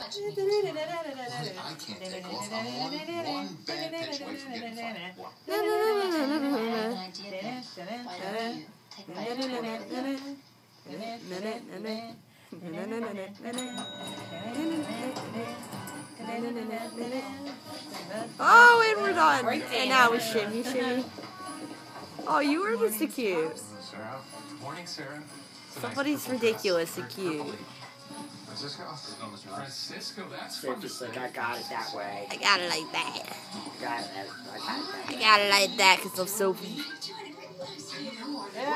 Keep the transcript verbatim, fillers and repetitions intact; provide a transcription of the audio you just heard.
I can't take off. I'm one, one bad pitch away from getting fired. Oh, and we're done. And now we shimmy, shimmy. Oh, you were Mister Cute. Morning, Sarah. Somebody's ridiculously cute. Francisco? Francisco, that's They're just like, I got it that way. I got it like that. I got it, I got it that way. I got it like that because I'm so